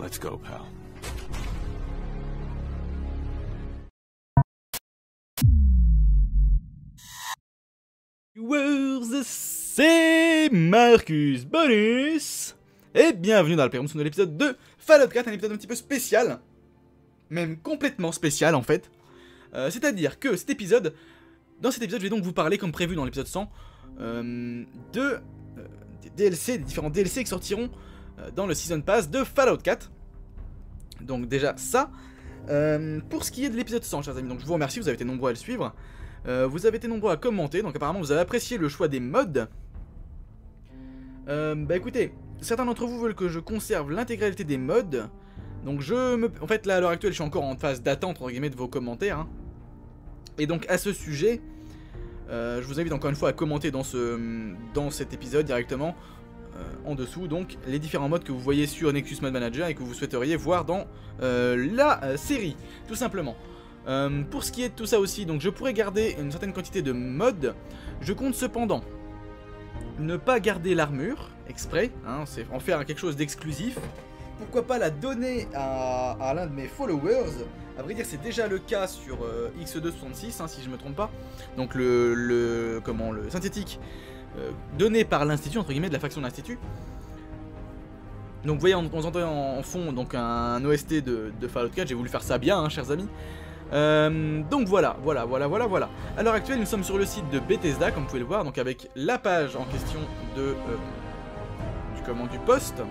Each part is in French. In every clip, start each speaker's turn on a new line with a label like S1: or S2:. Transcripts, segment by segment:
S1: Let's go, pal.
S2: Viewers, c'est Marcus Bonus et bienvenue dans la promotion de l'épisode de Fallout 4, un épisode un petit peu spécial, même complètement spécial en fait. C'est-à-dire que dans cet épisode, je vais donc vous parler, comme prévu dans l'épisode 100, des DLC, des différents DLC qui sortiront dans le Season Pass de Fallout 4. Donc déjà ça. Pour ce qui est de l'épisode 100, chers amis, donc je vous remercie, vous avez été nombreux à le suivre. Vous avez été nombreux à commenter, donc apparemment vous avez apprécié le choix des mods. Bah écoutez, certains d'entre vous veulent que je conserve l'intégralité des mods. Donc en fait là à l'heure actuelle je suis encore en phase d'attente entre guillemets de vos commentaires, hein. Et donc à ce sujet, je vous invite encore une fois à commenter dans cet épisode directement, en dessous, donc les différents mods que vous voyez sur Nexus Mod Manager et que vous souhaiteriez voir dans la série, tout simplement. Pour ce qui est de tout ça aussi, donc je pourrais garder une certaine quantité de mods. Je compte cependant ne pas garder l'armure exprès, hein, c'est en faire quelque chose d'exclusif. Pourquoi pas la donner à l'un de mes followers. À vrai dire c'est déjà le cas sur X266, hein, si je me trompe pas. Donc le synthétique donné par l'institut, entre guillemets, de la faction de l'institut. Donc vous voyez on entend en fond donc un OST de Fallout 4, j'ai voulu faire ça bien, hein, chers amis. Donc voilà. À l'heure actuelle, nous sommes sur le site de Bethesda, comme vous pouvez le voir, donc avec la page en question du poste.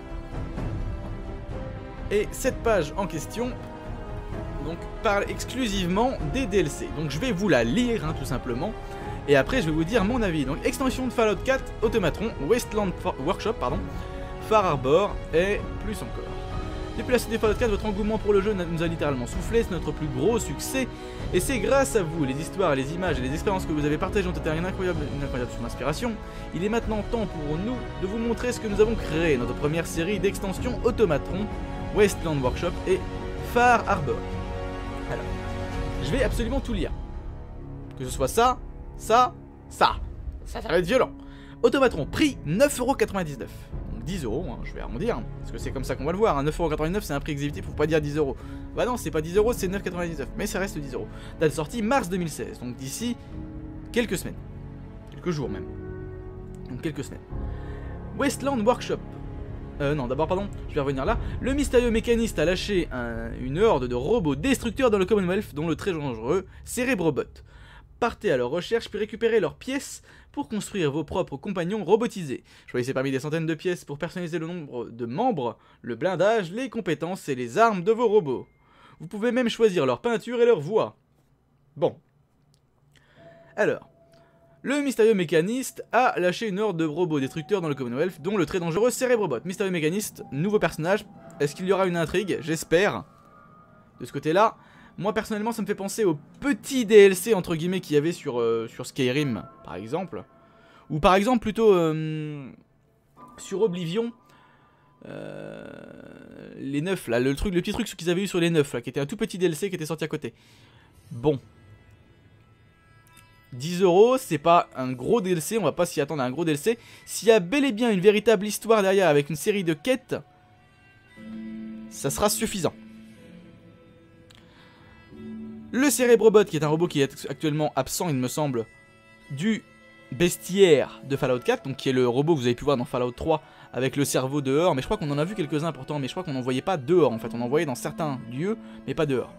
S2: Et cette page en question donc parle exclusivement des DLC. Donc je vais vous la lire, hein, tout simplement. Et après je vais vous dire mon avis. Donc extension de Fallout 4, Automatron, Wasteland Workshop, Far Harbor et plus encore. Depuis la sortie de Fallout 4, votre engouement pour le jeu nous a littéralement soufflé, c'est notre plus gros succès. Et c'est grâce à vous, les histoires, les images et les expériences que vous avez partagées ont été une incroyable source d'inspiration. Il est maintenant temps pour nous de vous montrer ce que nous avons créé, notre première série d'extensions Automatron, Wasteland Workshop et Far Harbor. Alors, je vais absolument tout lire. Que ce soit ça va être violent. Automatron, prix 9,99€. 10€, hein, je vais arrondir, hein, parce que c'est comme ça qu'on va le voir, hein, 9,89€ c'est un prix exécutif, faut pas dire 10€. Bah non, c'est pas 10€, c'est 9,99€, mais ça reste 10€. Date de sortie mars 2016, donc d'ici quelques semaines. Quelques jours même. Donc quelques semaines. Wasteland Workshop. Non, d'abord, pardon, je vais revenir là. Le mystérieux mécaniste a lâché une horde de robots destructeurs dans le Commonwealth, dont le très dangereux Cerebrobot. Partez à leur recherche puis récupérez leurs pièces pour construire vos propres compagnons robotisés. Choisissez parmi des centaines de pièces pour personnaliser le nombre de membres, le blindage, les compétences et les armes de vos robots. Vous pouvez même choisir leur peinture et leur voix. Bon. Alors, le mystérieux mécaniste a lâché une horde de robots destructeurs dans le Commonwealth, dont le très dangereux Cerebrobot. Mystérieux mécaniste, nouveau personnage. Est-ce qu'il y aura une intrigue? J'espère. De ce côté-là. Moi personnellement ça me fait penser aux petits DLC entre guillemets qu'il y avait sur Skyrim par exemple. Ou par exemple plutôt sur Oblivion. Les 9 là, le petit truc qu'ils avaient eu sur les 9 là, qui était un tout petit DLC qui était sorti à côté. Bon. 10€, c'est pas un gros DLC, on va pas s'y attendre à un gros DLC. S'il y a bel et bien une véritable histoire derrière avec une série de quêtes, ça sera suffisant. Le Cerebrobot, qui est un robot qui est actuellement absent, il me semble, du bestiaire de Fallout 4, donc qui est le robot que vous avez pu voir dans Fallout 3 avec le cerveau dehors, mais je crois qu'on en a vu quelques-uns pourtant, mais je crois qu'on n'en voyait pas dehors en fait, on en voyait dans certains lieux, mais pas dehors.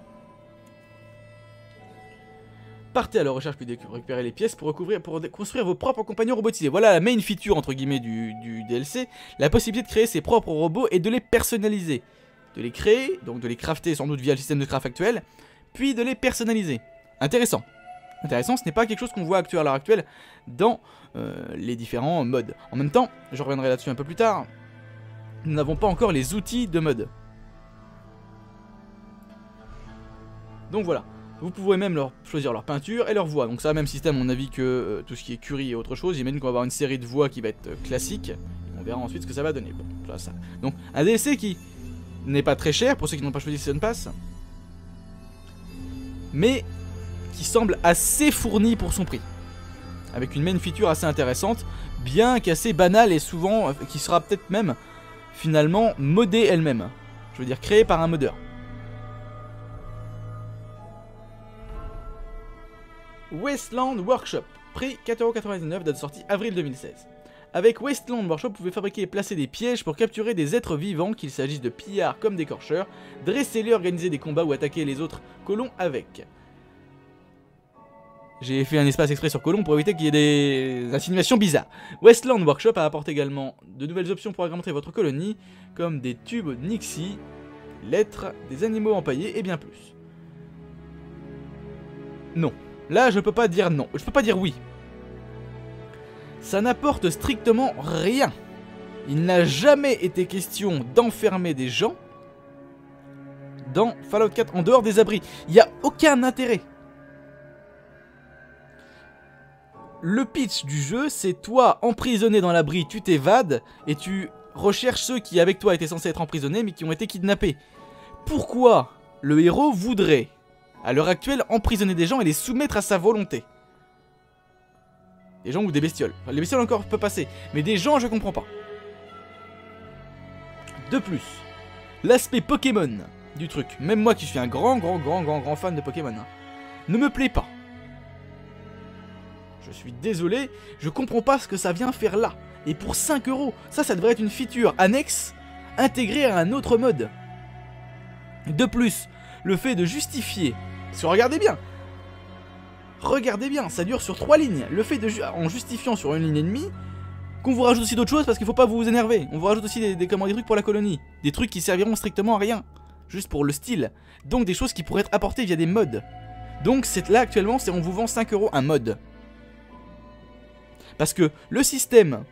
S2: Partez à la recherche puis récupérer les pièces pour construire vos propres compagnons robotisés. Voilà la main feature entre guillemets du DLC, la possibilité de créer ses propres robots et de les personnaliser. De les créer, donc de les crafter sans doute via le système de craft actuel, puis de les personnaliser. Intéressant. Intéressant, ce n'est pas quelque chose qu'on voit à l'heure actuelle dans les différents mods. En même temps, je reviendrai là-dessus un peu plus tard, nous n'avons pas encore les outils de mod. Donc voilà, vous pouvez même choisir leur peinture et leur voix. Donc ça a le même système, à mon avis, que tout ce qui est Curie et autre chose. J'imagine qu'on va avoir une série de voix qui va être classique. Et on verra ensuite ce que ça va donner. Bon, ça. Donc un DLC qui n'est pas très cher pour ceux qui n'ont pas choisi Season Pass, mais qui semble assez fourni pour son prix, avec une main feature assez intéressante, bien qu'assez banale et souvent qui sera peut-être même finalement modée elle-même. Je veux dire créé par un modeur. Wasteland Workshop, prix 4,99€, date de sortie avril 2016. Avec Wasteland Workshop, vous pouvez fabriquer et placer des pièges pour capturer des êtres vivants, qu'il s'agisse de pillards comme d'écorcheurs, dresser-les, organiser des combats ou attaquer les autres colons avec. J'ai fait un espace exprès sur colon pour éviter qu'il y ait des insinuations bizarres. Wasteland Workshop apporte également de nouvelles options pour agrémenter votre colonie, comme des tubes Nixie, lettres, des animaux empaillés et bien plus. Non. Là, je peux pas dire non. Je peux pas dire oui. Ça n'apporte strictement rien. Il n'a jamais été question d'enfermer des gens dans Fallout 4 en dehors des abris. Il n'y a aucun intérêt. Le pitch du jeu, c'est toi emprisonné dans l'abri, tu t'évades et tu recherches ceux qui avec toi étaient censés être emprisonnés mais qui ont été kidnappés. Pourquoi le héros voudrait, à l'heure actuelle, emprisonner des gens et les soumettre à sa volonté? Des gens ou des bestioles. Enfin, les bestioles encore peuvent passer, mais des gens je comprends pas. De plus, l'aspect Pokémon du truc, même moi qui suis un grand fan de Pokémon, hein, ne me plaît pas. Je suis désolé, je comprends pas ce que ça vient faire là. Et pour 5€, ça devrait être une feature annexe intégrée à un autre mode. De plus, le fait de justifier, regardez bien, ça dure sur 3 lignes. Le fait de, en justifiant sur une ligne et demie, qu'on vous rajoute aussi d'autres choses parce qu'il faut pas vous énerver. On vous rajoute aussi des trucs pour la colonie. Des trucs qui serviront strictement à rien. Juste pour le style. Donc des choses qui pourraient être apportées via des mods. Donc là actuellement, on vous vend 5€ un mod. Parce que le système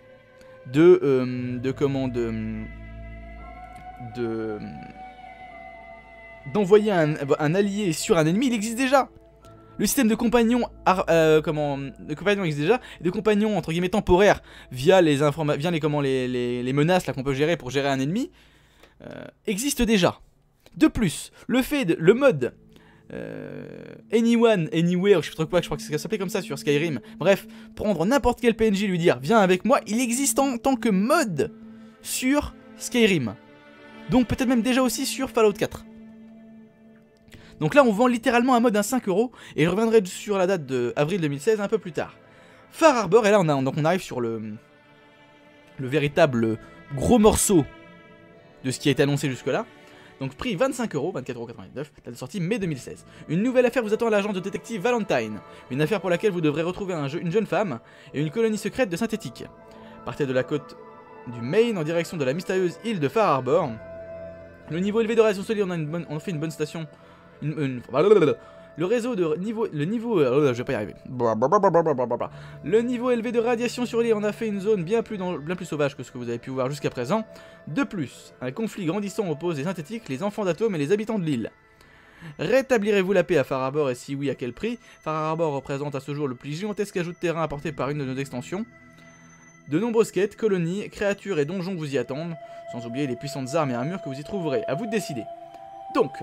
S2: d'envoyer un allié sur un ennemi, il existe déjà. Le système de compagnons existe déjà, et de compagnons entre guillemets temporaires via les menaces qu'on peut gérer pour gérer un ennemi existe déjà. De plus, le mode Anyone, Anywhere, je sais pas trop quoi, je crois que ça s'appelait comme ça sur Skyrim. Bref, prendre n'importe quel PNJ, lui dire viens avec moi, il existe en tant que mode sur Skyrim. Donc peut-être même déjà aussi sur Fallout 4. Donc là on vend littéralement un mode à 5€, et je reviendrai sur la date de avril 2016 un peu plus tard. Far Harbor, et là on arrive sur le véritable gros morceau de ce qui a été annoncé jusque là. Donc prix 25€, 24,99€, date de sortie mai 2016. Une nouvelle affaire vous attend à l'agence de détective Valentine. Une affaire pour laquelle vous devrez retrouver une jeune femme et une colonie secrète de synthétiques. Partez de la côte du Maine en direction de la mystérieuse île de Far Harbor. Le niveau élevé de radiation solide, on fait une bonne station. Le réseau de niveau... je vais pas y arriver. Le niveau élevé de radiation sur l'île en a fait une zone bien plus sauvage que ce que vous avez pu voir jusqu'à présent. De plus, un conflit grandissant oppose les synthétiques, les enfants d'atomes et les habitants de l'île. Rétablirez-vous la paix à Far Harbor et si oui, à quel prix? Far Harbor représente à ce jour le plus gigantesque ajout de terrain apporté par une de nos extensions. De nombreuses quêtes, colonies, créatures et donjons vous y attendent, sans oublier les puissantes armes et armures que vous y trouverez. À vous de décider. Donc...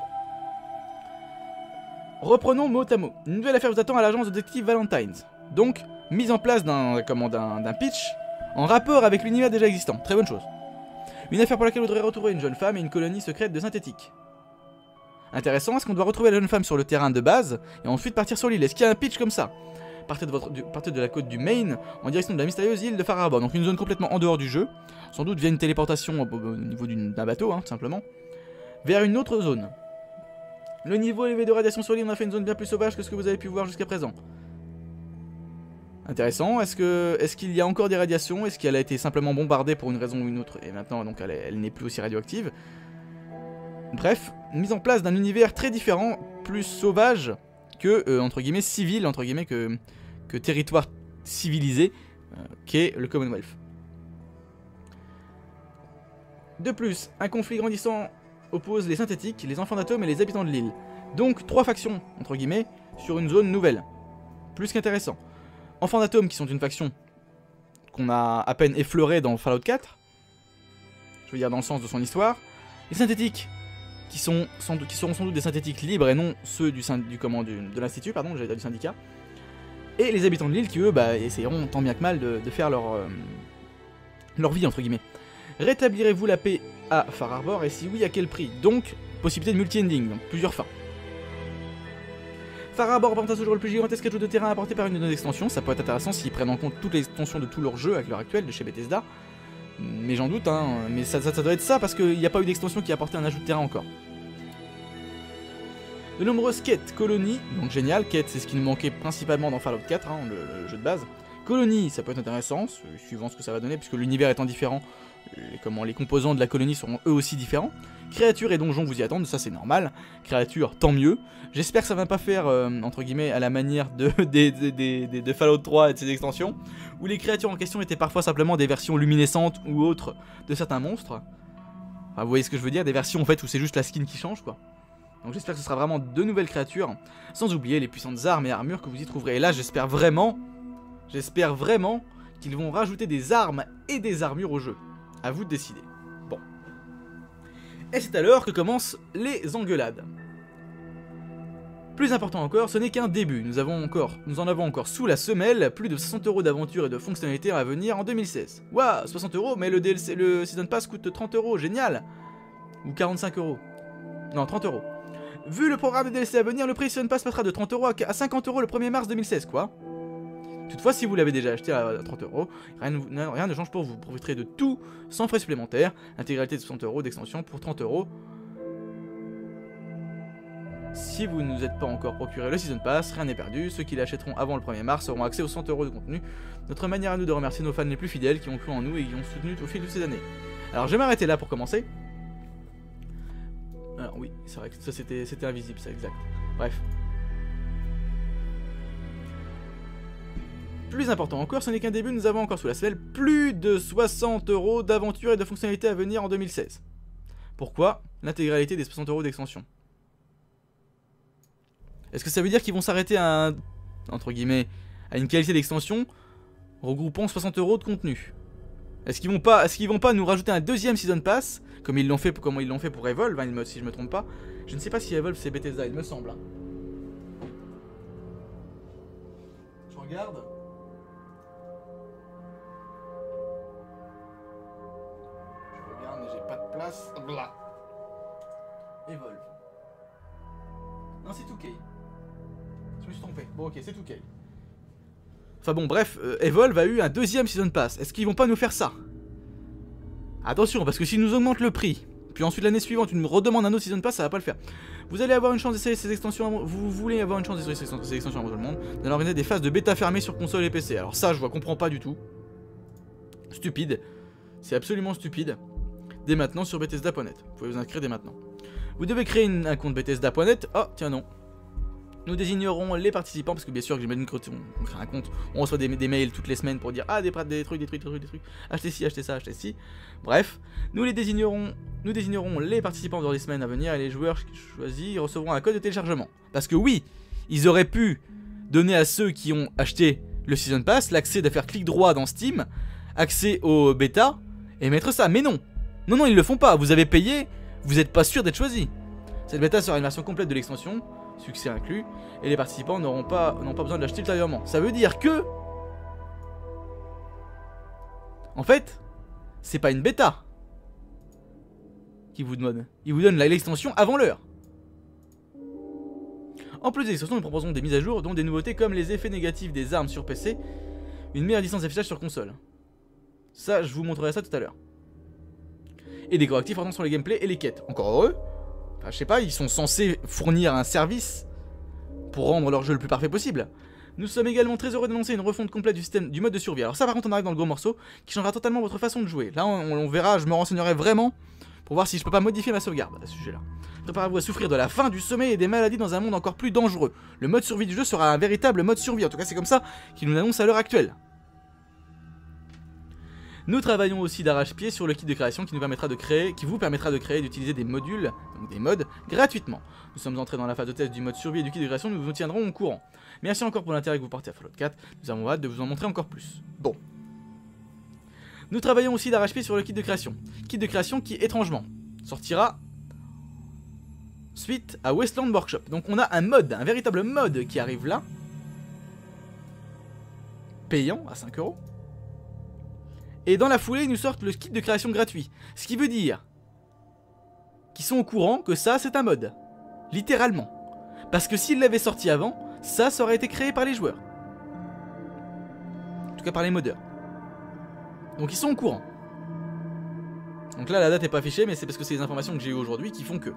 S2: reprenons mot à mot. Une nouvelle affaire vous attend à l'agence de détective Valentine. Donc, mise en place d'un pitch en rapport avec l'univers déjà existant. Très bonne chose. Une affaire pour laquelle vous devrez retrouver une jeune femme et une colonie secrète de synthétiques. Intéressant, est-ce qu'on doit retrouver la jeune femme sur le terrain de base et ensuite partir sur l'île? Est-ce qu'il y a un pitch comme ça? Partez de la côte du Maine en direction de la mystérieuse île de Far Harbor. Donc une zone complètement en dehors du jeu. Sans doute via une téléportation au niveau d'un bateau, hein, tout simplement. Vers une autre zone. Le niveau élevé de radiation sur l'île, on a fait une zone bien plus sauvage que ce que vous avez pu voir jusqu'à présent. Intéressant, est-ce qu'il y a encore des radiations? Est-ce qu'elle a été simplement bombardée pour une raison ou une autre? Et maintenant, donc, elle n'est plus aussi radioactive. Bref, mise en place d'un univers très différent, plus sauvage que, entre guillemets, civil, entre guillemets, que territoire civilisé, qu'est le Commonwealth. De plus, un conflit grandissant oppose les synthétiques, les enfants d'atomes et les habitants de l'île. Donc 3 factions, entre guillemets, sur une zone nouvelle. Plus qu'intéressant. Enfants d'atomes qui sont une faction qu'on a à peine effleurée dans Fallout 4. Je veux dire dans le sens de son histoire. Les synthétiques qui seront sans doute des synthétiques libres et non ceux de l'institut, pardon, j'allais dire du syndicat. Et les habitants de l'île qui eux essayeront tant bien que mal de faire leur vie entre guillemets. Rétablirez-vous la paix à Far Harbor et si oui, à quel prix? Donc, possibilité de multi-ending, donc plusieurs fins. Far Harbor représente à ce jour le plus gigantesque ajout de terrain apporté par une de nos extensions. Ça peut être intéressant s'ils prennent en compte toutes les extensions de tout leur jeu avec l'heure actuelle de chez Bethesda. Mais j'en doute, hein. Mais ça doit être ça parce qu'il n'y a pas eu d'extension qui a apporté un ajout de terrain encore. De nombreuses quêtes, colonies, donc génial. Quêtes, c'est ce qui nous manquait principalement dans Fallout 4, hein, le jeu de base. Colonie, ça peut être intéressant, suivant ce que ça va donner, puisque l'univers étant différent, les composants de la colonie seront eux aussi différents. Créatures et donjons vous y attendent, ça c'est normal. Créatures, tant mieux. J'espère que ça va pas faire, entre guillemets, à la manière de Fallout 3 et de ses extensions, où les créatures en question étaient parfois simplement des versions luminescentes ou autres de certains monstres. Enfin, vous voyez ce que je veux dire, des versions en fait où c'est juste la skin qui change, quoi. Donc j'espère que ce sera vraiment de nouvelles créatures, sans oublier les puissantes armes et armures que vous y trouverez. Et là, j'espère vraiment qu'ils vont rajouter des armes et des armures au jeu. À vous de décider. Bon. Et c'est alors que commencent les engueulades. Plus important encore, ce n'est qu'un début. Nous en avons encore sous la semelle plus de 60 € d'aventure et de fonctionnalités à venir en 2016. Waouh, 60 €, mais le DLC, le Season Pass coûte 30 €, génial. Ou 45 €. Non, 30 €. Vu le programme de DLC à venir, le prix Season Pass passera de 30 € à 50 € le 1er mars 2016, quoi. Toutefois, si vous l'avez déjà acheté à 30 €, rien ne change pour vous. Vous profiterez de tout sans frais supplémentaires. L'intégralité de 60 € d'extension pour 30 €. Si vous ne vous êtes pas encore procuré le Season Pass, rien n'est perdu. Ceux qui l'achèteront avant le 1er mars auront accès aux 100 € de contenu. Notre manière à nous de remercier nos fans les plus fidèles qui ont cru en nous et qui ont soutenu au fil de ces années. Alors je vais m'arrêter là pour commencer. Alors oui, c'est vrai que ça c'était invisible, ça, exact. Bref. Plus important encore, ce n'est qu'un début, nous avons encore sous la selle plus de 60 € d'aventure et de fonctionnalités à venir en 2016. Pourquoi l'intégralité des 60 € d'extension? Est-ce que ça veut dire qu'ils vont s'arrêter à entre guillemets, à une qualité d'extension regroupant 60 € de contenu? Est-ce qu'ils vont pas nous rajouter un deuxième Season Pass, comme ils l'ont fait pour Evolve, hein, si je me trompe pas. Je ne sais pas si Evolve c'est Bethesda, il me semble. Hein. Je regarde. Mais j'ai pas de place. Blah. Evolve. Non, c'est 2K. Je me suis trompé. Bon, ok, c'est 2K. Enfin bon, bref, Evolve a eu un deuxième Season Pass. Est-ce qu'ils vont pas nous faire ça? Attention, parce que s'ils nous augmentent le prix, puis ensuite l'année suivante, ils nous redemandent un autre Season Pass, ça va pas le faire. Vous allez avoir une chance d'essayer ces extensions. Vous voulez avoir une chance d'essayer ces extensions avant tout le monde. D'aller organiser des phases de bêta fermées sur console et PC. Alors ça, je comprends pas du tout. Stupide. C'est absolument stupide. Dès maintenant sur Bethesda.net. Vous pouvez vous inscrire dès maintenant. Vous devez créer un compte Bethesda.net. Oh, tiens non. Nous désignerons les participants, parce que bien sûr que j'imagine qu'on crée un compte, on reçoit des mails toutes les semaines pour dire ah des trucs, achetez ci, achetez ça, achetez ci. Bref, nous désignerons les participants dans les semaines à venir et les joueurs choisis recevront un code de téléchargement. Parce que oui, ils auraient pu donner à ceux qui ont acheté le Season Pass l'accès de faire clic droit dans Steam, accès au bêta et mettre ça, mais non. Non, ils le font pas, vous avez payé, vous n'êtes pas sûr d'être choisi. Cette bêta sera une version complète de l'extension, succès inclus, et les participants n'ont pas besoin de l'acheter ultérieurement. Ça veut dire que... En fait, c'est pas une bêta qu'ils vous donnent. Ils vous donnent l'extension avant l'heure. En plus des extensions, nous proposons des mises à jour, dont des nouveautés comme les effets négatifs des armes sur PC, une meilleure distance d'affichage sur console. Ça, je vous montrerai ça tout à l'heure. Et des correctifs portant sur les gameplays et les quêtes. Encore heureux. Enfin, je sais pas, ils sont censés fournir un service pour rendre leur jeu le plus parfait possible. Nous sommes également très heureux d'annoncer une refonte complète du système du mode de survie. Alors ça par contre on arrive dans le gros morceau qui changera totalement votre façon de jouer. Là on verra, je me renseignerai vraiment pour voir si je peux pas modifier ma sauvegarde à ce sujet là. Préparez-vous à souffrir de la faim, du sommeil et des maladies dans un monde encore plus dangereux. Le mode survie du jeu sera un véritable mode survie, en tout cas c'est comme ça qu'il nous l'annonce à l'heure actuelle. Nous travaillons aussi d'arrache-pied sur le kit de création qui vous permettra de créer et d'utiliser des modules, donc des mods, gratuitement. Nous sommes entrés dans la phase de test du mode survie et du kit de création, nous vous tiendrons au courant. Merci encore pour l'intérêt que vous portez à Fallout 4, nous avons hâte de vous en montrer encore plus. Bon. Nous travaillons aussi d'arrache-pied sur le kit de création. Kit de création qui, étrangement, sortira suite à Wasteland Workshop. Donc on a un mode, un véritable mode qui arrive là, payant à 5 €. Et dans la foulée, ils nous sortent le kit de création gratuit. Ce qui veut dire qu'ils sont au courant que ça, c'est un mod. Littéralement. Parce que s'ils l'avaient sorti avant, ça aurait été créé par les joueurs. En tout cas par les modeurs. Donc ils sont au courant. Donc là, la date n'est pas affichée, mais c'est parce que c'est les informations que j'ai eues aujourd'hui qui font que.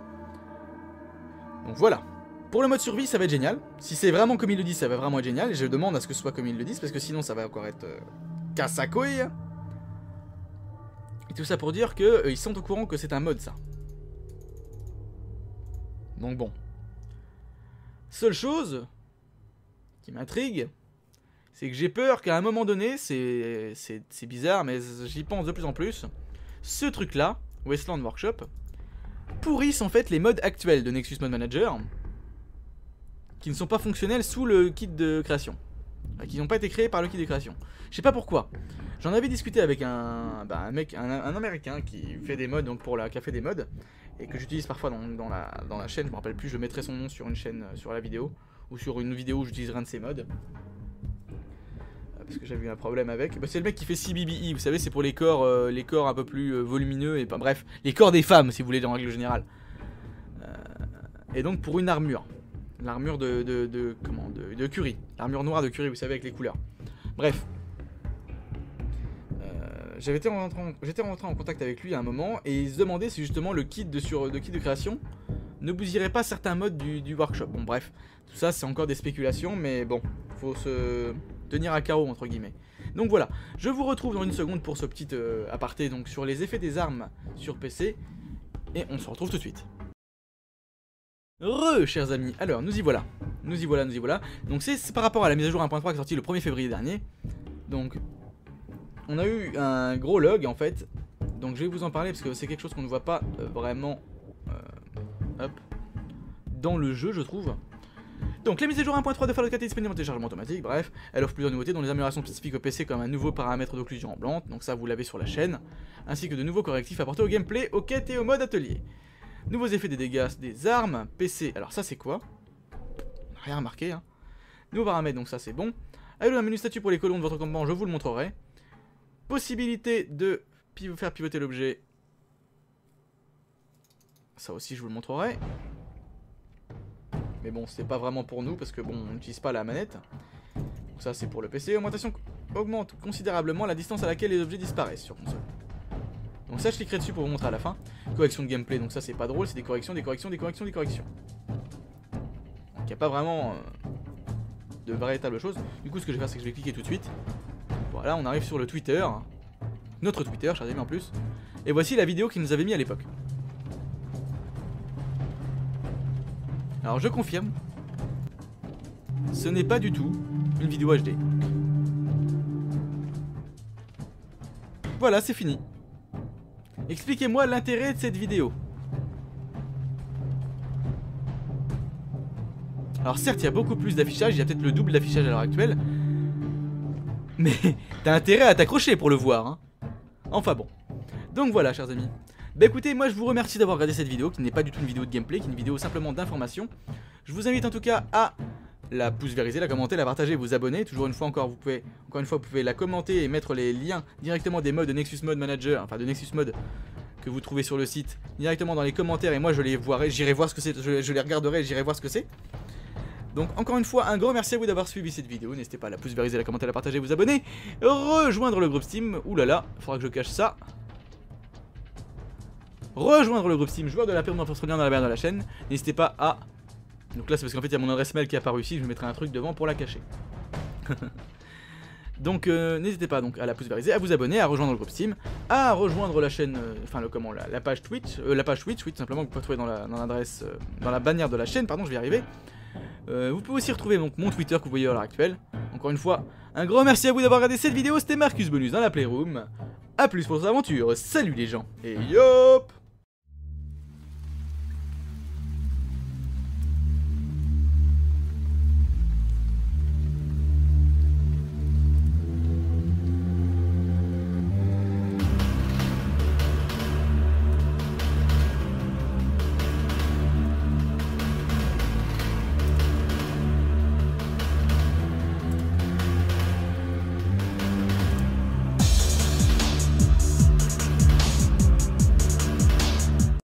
S2: Donc voilà. Pour le mode survie, ça va être génial. Si c'est vraiment comme ils le disent, ça va vraiment être génial. Et je demande à ce que ce soit comme ils le disent, parce que sinon ça va encore être casse à couille. Et tout ça pour dire que ils sont au courant que c'est un mode, ça. Donc bon. Seule chose qui m'intrigue, c'est que j'ai peur qu'à un moment donné, c'est bizarre, mais j'y pense de plus en plus, ce truc-là, Wasteland Workshop, pourrissent en fait les modes actuels de Nexus Mod Manager, qui ne sont pas fonctionnels sous le kit de création. Qui n'ont pas été créés par le kit de création. Je sais pas pourquoi. J'en avais discuté avec un américain qui fait des mods, donc qui a fait des mods, et que j'utilise parfois dans la chaîne. Je me rappelle plus, je mettrai son nom sur une chaîne, sur la vidéo, ou sur une vidéo où j'utiliserai un de ses mods. Parce que j'avais eu un problème avec. Bah, c'est le mec qui fait CBBE, vous savez, c'est pour les corps un peu plus volumineux, et bref, les corps des femmes, si vous voulez, en règle générale. Et donc pour une armure. L'armure de Curie. L'armure noire de Curie, vous savez, avec les couleurs. Bref. J'étais rentré en contact avec lui à un moment, et il se demandait si justement le kit de création ne bousillerait pas certains modes du workshop. Bon bref, tout ça c'est encore des spéculations, mais bon, faut se tenir à carreau entre guillemets. Donc voilà, je vous retrouve dans une seconde pour ce petit aparté donc sur les effets des armes sur PC, et on se retrouve tout de suite. Chers amis, alors nous y voilà. Donc c'est par rapport à la mise à jour 1.3 qui est sortie le 1er février dernier. Donc on a eu un gros log en fait. Donc je vais vous en parler parce que c'est quelque chose qu'on ne voit pas vraiment dans le jeu, je trouve. Donc la mise à jour 1.3 de Fallout 4 est disponible en téléchargement automatique, bref, elle offre plusieurs nouveautés dont les améliorations spécifiques au PC comme un nouveau paramètre d'occlusion ambiante, donc ça vous l'avez sur la chaîne, ainsi que de nouveaux correctifs apportés au gameplay, aux quêtes et au mode atelier. Nouveaux effets des dégâts des armes, PC, alors ça c'est quoi? Rien remarqué, hein. Nouveaux paramètres, donc ça c'est bon. Avec un menu statut pour les colons de votre campement, je vous le montrerai. Possibilité de faire pivoter l'objet. Ça aussi je vous le montrerai. Mais bon, c'est pas vraiment pour nous parce que bon, on n'utilise pas la manette. Donc ça c'est pour le PC. Augmentation augmente considérablement la distance à laquelle les objets disparaissent sur console. Donc ça je cliquerai dessus pour vous montrer à la fin. Correction de gameplay, donc ça c'est pas drôle, c'est des corrections. Donc il n'y a pas vraiment de véritable chose. Du coup ce que je vais faire c'est que je vais cliquer tout de suite. Voilà, on arrive sur le Twitter. Notre Twitter, chers amis en plus. Et voici la vidéo qu'ils nous avaient mis à l'époque. Alors je confirme, ce n'est pas du tout une vidéo HD. Voilà, c'est fini. Expliquez-moi l'intérêt de cette vidéo. Alors certes, il y a beaucoup plus d'affichage, il y a peut-être le double d'affichage à l'heure actuelle. Mais t'as intérêt à t'accrocher pour le voir, hein. Enfin bon. Donc voilà, chers amis. Bah écoutez, moi je vous remercie d'avoir regardé cette vidéo, qui n'est pas du tout une vidéo de gameplay, qui est une vidéo simplement d'information. Je vous invite en tout cas à la pouce vériser, la commenter, la partager, vous abonner. Toujours une fois encore, vous pouvez la commenter et mettre les liens directement des mods de Nexus Mod Manager, enfin de Nexus Mod que vous trouvez sur le site, directement dans les commentaires, et moi je les verrai, j'irai voir ce que c'est, je les regarderai et j'irai voir ce que c'est. Donc encore une fois, un grand merci à vous d'avoir suivi cette vidéo. N'hésitez pas à la pouce vériser, la commenter, la partager, vous abonner, rejoindre le groupe Steam. Oulala, faudra que je cache ça. Rejoindre le groupe Steam, joueur de la paix, dans la barre de la chaîne. N'hésitez pas à... Donc là c'est parce qu'en fait il y a mon adresse mail qui est apparue ici, je mettrai un truc devant pour la cacher. Donc n'hésitez pas donc à la pouce vériser, à vous abonner, à rejoindre le groupe Steam, à rejoindre la chaîne, la page Twitch, tout simplement que vous pouvez trouver dans l'adresse, dans la bannière de la chaîne, pardon, je vais y arriver. Vous pouvez aussi retrouver donc mon Twitter que vous voyez à l'heure actuelle. Encore une fois, un grand merci à vous d'avoir regardé cette vidéo, c'était Marcus Bonus dans la Playroom. A plus pour cette aventure, salut les gens, et yop!